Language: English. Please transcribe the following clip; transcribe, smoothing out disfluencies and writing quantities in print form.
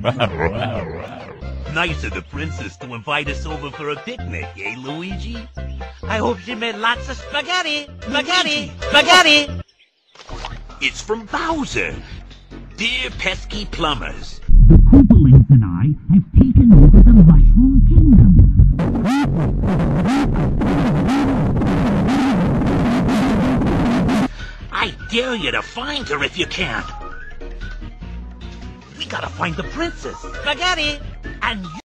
Nice of the princess to invite us over for a picnic, eh, Luigi? I hope she made lots of spaghetti. Spaghetti! Spaghetti! It's from Bowser. Dear pesky plumbers. The Koopalings and I have taken over the Mushroom Kingdom. I dare you to find her if you can. We gotta find the princess. Spaghetti! And you